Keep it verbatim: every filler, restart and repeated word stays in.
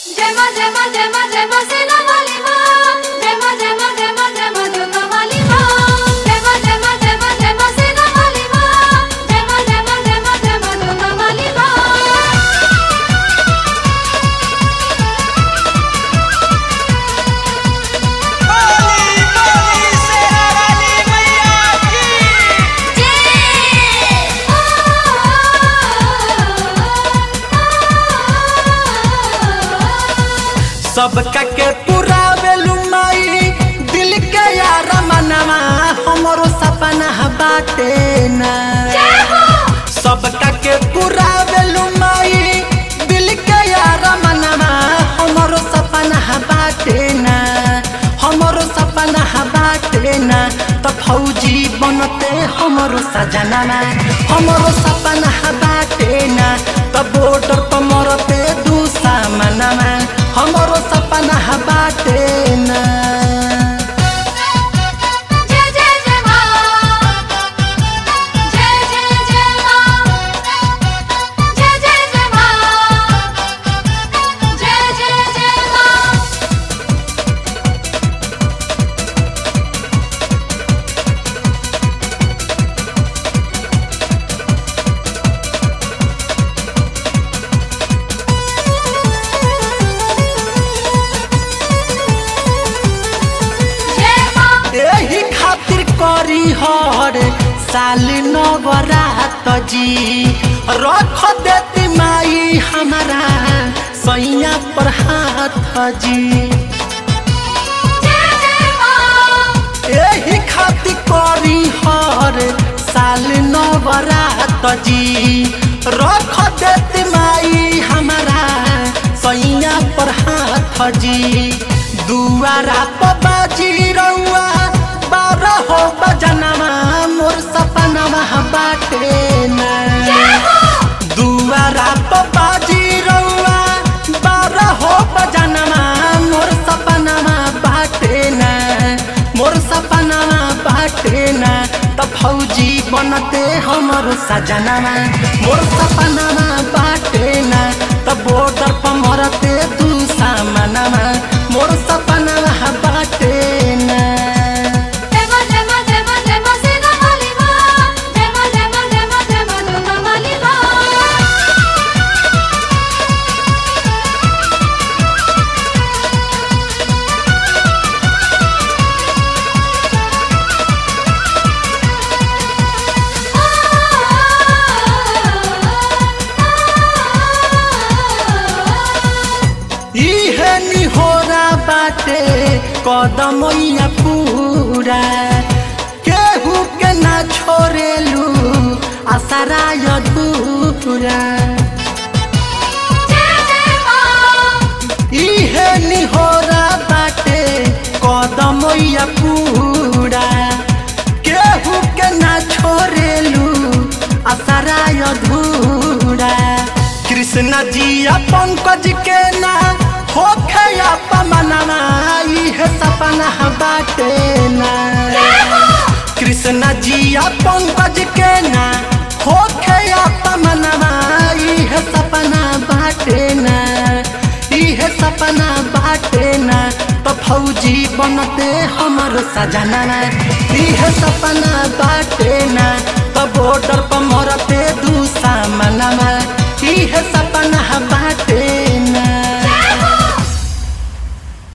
जय मां जय मां जय मां जय मां सेना वाली मां जय मां जय मां जय मां जय मां दुर्गा वाली मां जय मां जय मां जय मां जय मां सेना वाली मां जय मां जय मां जय मां जय मां दुर्गा वाली मां सबका के पूरा बेलू माई दिल के यार मनवा हमरो सपना बाटे ना सबका के पूरा बेलू माई दिल के यार मनवा हमरो सपना बाटे ना हमरो सपना बाटे ना तो फौजी बनते हमरो सजना हमरो सपना बाटे ना तो बॉर्डर पर मरते दूसरा मनवा हमरो सपना बाटे ना जय जय जय मां जय जय जय मां जय जय जय मां जय जय जय मां एही खातिर करी हर साल नवरात जी रख देती माई हमारा सैया पर हाथ जी जय जय मां एही खातिर करी हर साल नवरात जी रख देती माई हमारा सैया पर हाथ जी दुआरा पर बाजी रउआ बारह हो बजनवा मोर सपना बाटे ना दुआरा पर बाजी रउआ बारह हो बजनवा मोर सपना बाटे ना मोर सपना बाटे ना तो फौजी बनते हमरो सजनवा मोर सपना बाटे ना तो बॉर्डर पर मरते दूसरा मनवा मोर सपना बाटे ना जय मां जय मां जय मां जय मां सेना वाली मां जय मां जय मां जय मां जय मां दुर्गा वाली मां इहे निहोरा बाटे कदमैया पूरा केहू के ना छोड़ेलू आसरा अधूरा जय जय मां इहे निहोरा बाटे कदमैया पूरा केहू के ना छोड़ेलू आसरा अधूरा कृष्ण जी पंकज के ना होखे अपमनवा इहे सपना बाटे ना कृष्ण जी पंकज के ना होखे अपमनवा इहे सपना बाटे ना इहे सपना बाटे ना तो फौजी बनते हमरो सजना इहे सपना बाटे ना तो बॉर्डर पर मरते दूसरा मनवा इहे सपना